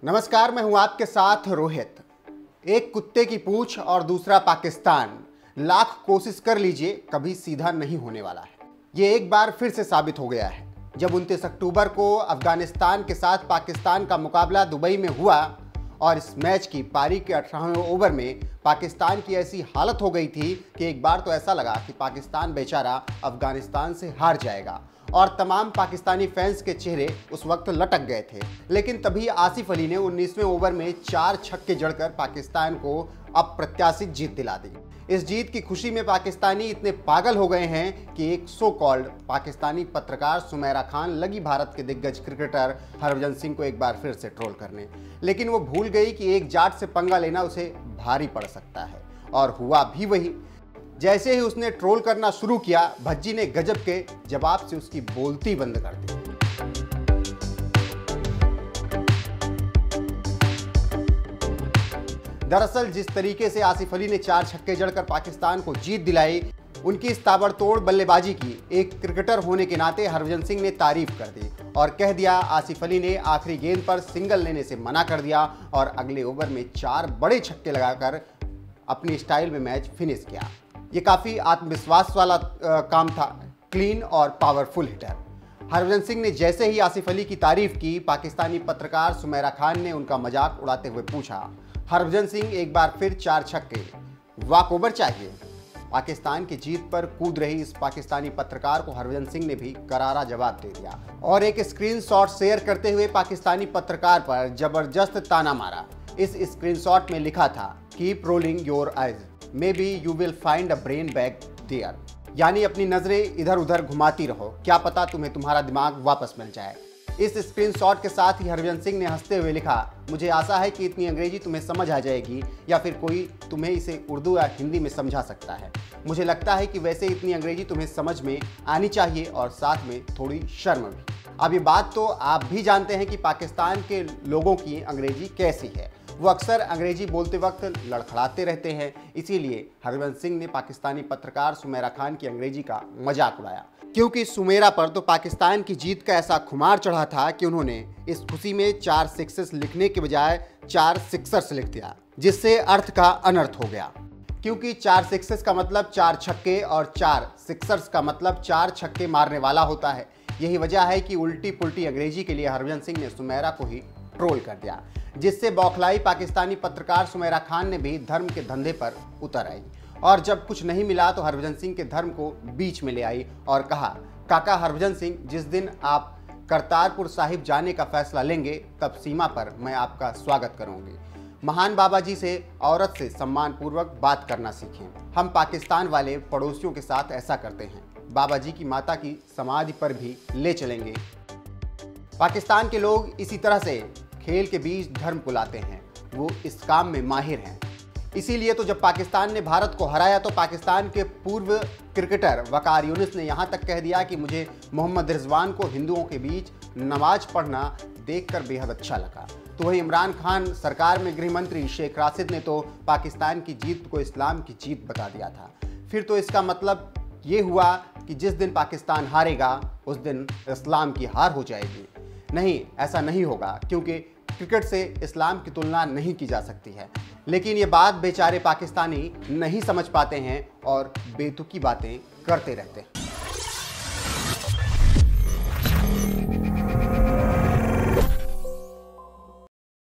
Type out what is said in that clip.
नमस्कार, मैं हूं आपके साथ रोहित। एक कुत्ते की पूंछ और दूसरा पाकिस्तान, लाख कोशिश कर लीजिए कभी सीधा नहीं होने वाला है। ये एक बार फिर से साबित हो गया है जब 29 अक्टूबर को अफगानिस्तान के साथ पाकिस्तान का मुकाबला दुबई में हुआ और इस मैच की पारी के 18वें ओवर में पाकिस्तान की ऐसी हालत हो गई थी कि एक बार तो ऐसा लगा कि पाकिस्तान बेचारा अफगानिस्तान से हार जाएगा और तमाम पाकिस्तानी फैंस के चेहरे उस वक्त लटक गए थे। लेकिन तभी आसिफ अली ने 19वें ओवर में 4 छक्के जड़कर पाकिस्तान को अप्रत्याशित जीत दिला दी। इस जीत की खुशी में पाकिस्तानी इतने पागल हो गए हैं कि एक सो कॉल्ड पाकिस्तानी पत्रकार सुमेरा खान लगी भारत के दिग्गज क्रिकेटर हरभजन सिंह को एक बार फिर से ट्रोल करने। लेकिन वो भूल गई कि एक जाट से पंगा लेना उसे भारी पड़ सकता है, और हुआ भी वही। जैसे ही उसने ट्रोल करना शुरू किया, भज्जी ने गजब के जवाब से उसकी बोलती बंद कर दी। दरअसल जिस तरीके से आसिफ अली ने 4 छक्के जड़कर पाकिस्तान को जीत दिलाई, उनकी इस ताबड़तोड़ बल्लेबाजी की एक क्रिकेटर होने के नाते हरभजन सिंह ने तारीफ कर दी और कह दिया आसिफ अली ने आखिरी गेंद पर सिंगल लेने से मना कर दिया और अगले ओवर में 4 बड़े छक्के लगाकर अपनी स्टाइल में मैच फिनिश किया। ये काफ़ी आत्मविश्वास वाला काम था, क्लीन और पावरफुल हिटर। हरभजन सिंह ने जैसे ही आसिफ अली की तारीफ की, पाकिस्तानी पत्रकार सुमेरा खान ने उनका मजाक उड़ाते हुए पूछा, हरभजन सिंह एक बार फिर 4 छक्के, वॉक ओवर चाहिए? पाकिस्तान की जीत पर कूद रही इस पाकिस्तानी पत्रकार को हरभजन सिंह ने भी करारा जवाब दे दिया और एक स्क्रीनशॉट शेयर करते हुए पाकिस्तानी पत्रकार पर जबरदस्त ताना मारा। इस स्क्रीनशॉट में लिखा था, keep rolling your eyes, maybe you will find a brain back there. यानी अपनी नजरें इधर उधर घुमाती रहो, क्या पता तुम्हें तुम्हारा दिमाग वापस मिल जाए। इस स्क्रीनशॉट के साथ ही हरभजन सिंह ने हंसते हुए लिखा, मुझे आशा है कि इतनी अंग्रेजी तुम्हें समझ आ जाएगी या फिर कोई तुम्हें इसे उर्दू या हिंदी में समझा सकता है। मुझे लगता है कि वैसे इतनी अंग्रेजी तुम्हें समझ में आनी चाहिए और साथ में थोड़ी शर्म भी। अब ये बात तो आप भी जानते हैं कि पाकिस्तान के लोगों की अंग्रेजी कैसी है। वो अक्सर अंग्रेजी बोलते वक्त लड़खड़ाते रहते हैं। इसीलिए हरभजन सिंह ने पाकिस्तानी पत्रकार सुमेरा खान की अंग्रेजी का मजाक उड़ाया, क्योंकि सुमेरा पर तो पाकिस्तान की जीत का ऐसा खुमार चढ़ा था कि उन्होंने इस खुशी में 4 सिक्सेस लिखने के बजाय 4 सिक्सर्स लिख दिया, जिससे अर्थ का अनर्थ हो गया। क्योंकि 4 सिक्सेस का मतलब 4 छक्के और 4 सिक्सर्स का मतलब 4 छक्के मारने वाला होता है। यही वजह है कि उल्टी पुल्टी अंग्रेजी के लिए हरभजन सिंह ने सुमेरा को ही ट्रोल कर दिया, जिससे बौखलाई पाकिस्तानी पत्रकार सुमेरा खान ने भी धर्म के धंधे पर उतर आई और जब कुछ नहीं मिला तो हरभजन सिंह के धर्म को बीच में ले आई और कहा, काका हरभजन सिंह, जिस दिन आप करतारपुर साहिब जाने का फैसला लेंगे तब सीमा पर मैं आपका स्वागत करूंगी। महान बाबा जी से औरत से सम्मानपूर्वक बात करना सीखें। हम पाकिस्तान वाले पड़ोसियों के साथ ऐसा करते हैं। बाबा जी की माता की समाधि पर भी ले चलेंगे। पाकिस्तान के लोग इसी तरह से खेल के बीच धर्म को लाते हैं, वो इस काम में माहिर हैं। इसीलिए तो जब पाकिस्तान ने भारत को हराया तो पाकिस्तान के पूर्व क्रिकेटर वकार यूनिस ने यहाँ तक कह दिया कि मुझे मोहम्मद रिजवान को हिंदुओं के बीच नमाज पढ़ना देखकर बेहद अच्छा लगा। तो वहीं इमरान खान सरकार में गृह मंत्री शेख राशिद ने तो पाकिस्तान की जीत को इस्लाम की जीत बता दिया था। फिर तो इसका मतलब ये हुआ कि जिस दिन पाकिस्तान हारेगा उस दिन इस्लाम की हार हो जाएगी। नहीं, ऐसा नहीं होगा, क्योंकि क्रिकेट से इस्लाम की तुलना नहीं की जा सकती है। लेकिन ये बात बेचारे पाकिस्तानी नहीं समझ पाते हैं और बेतुकी बातें करते रहते हैं।